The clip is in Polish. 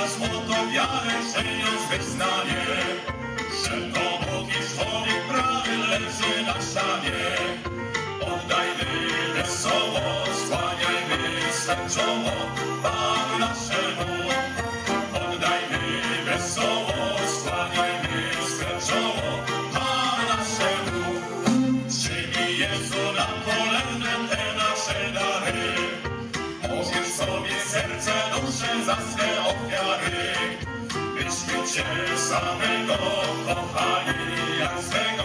na złoto wiarę, czyniąc wyznanie, że to Bóg i człowiek prawy leży na szanie. Oddajmy wesoło, skłaniajmy swe czoło Panu naszemu. Oddajmy wesoło, skłaniajmy swe czoło Panu naszemu. Przyjmij Jezu na kolędę te nasze dary. Możesz sobie serce duszę za swe ofiary. Byśmy Cię samego kochali jak swego